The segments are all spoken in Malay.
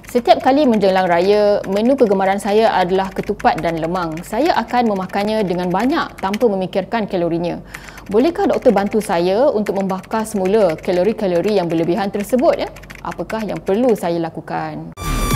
Setiap kali menjelang raya, menu kegemaran saya adalah ketupat dan lemang. Saya akan memakannya dengan banyak tanpa memikirkan kalorinya. Bolehkah doktor bantu saya untuk membakar semula kalori-kalori yang berlebihan tersebut? Ya? Apakah yang perlu saya lakukan?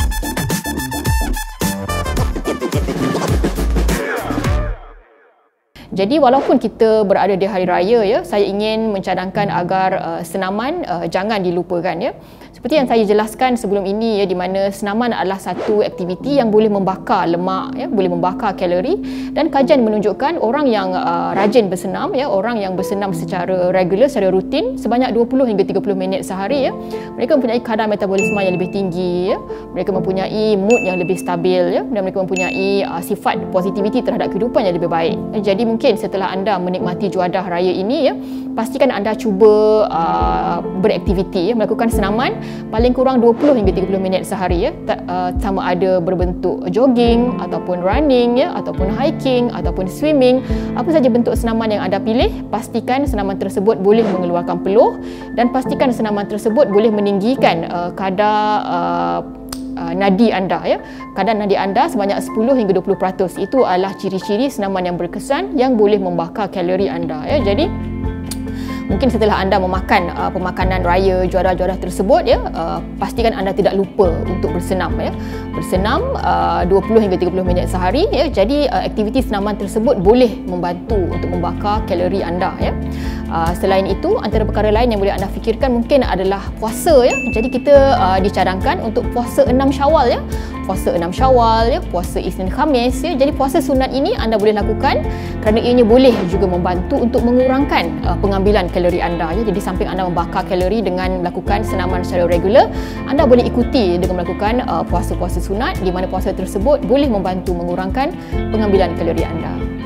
Jadi walaupun kita berada di hari raya, ya, saya ingin mencadangkan agar senaman jangan dilupakan. Ya. Seperti yang saya jelaskan sebelum ini, ya, di mana senaman adalah satu aktiviti yang boleh membakar lemak, ya, boleh membakar kalori, dan kajian menunjukkan orang yang rajin bersenam, ya, orang yang bersenam secara regular, secara rutin sebanyak 20 hingga 30 minit sehari, ya, mereka mempunyai kadar metabolisme yang lebih tinggi, ya, mereka mempunyai mood yang lebih stabil, ya, dan mereka mempunyai sifat positiviti terhadap kehidupan yang lebih baik. Jadi mungkin setelah anda menikmati juadah raya ini, ya, pastikan anda cuba beraktiviti, ya, melakukan senaman paling kurang 20 hingga 30 minit sehari, ya, sama ada berbentuk jogging ataupun running, ya, ataupun hiking ataupun swimming. Apa saja bentuk senaman yang anda pilih, pastikan senaman tersebut boleh mengeluarkan peluh dan pastikan senaman tersebut boleh meninggikan kadar nadi anda, ya. Kadar nadi anda sebanyak 10 hingga 20%. Itu adalah ciri-ciri senaman yang berkesan yang boleh membakar kalori anda, ya. Jadi mungkin setelah anda memakan pemakanan raya juadah-juadah tersebut, ya, pastikan anda tidak lupa untuk bersenam, ya. Bersenam 20 hingga 30 minit sehari, ya. Jadi aktiviti senaman tersebut boleh membantu untuk membakar kalori anda, ya. Selain itu, antara perkara lain yang boleh anda fikirkan mungkin adalah puasa, ya. Jadi kita dicadangkan untuk puasa 6 Syawal, ya. Puasa 6 Syawal, ya, puasa Isnin Khamis, ya. Jadi puasa sunat ini anda boleh lakukan kerana ianya boleh juga membantu untuk mengurangkan pengambilan kalori anda, ya. Jadi samping anda membakar kalori dengan melakukan senaman secara regular, anda boleh ikuti dengan melakukan puasa-puasa sunat di mana puasa tersebut boleh membantu mengurangkan pengambilan kalori anda.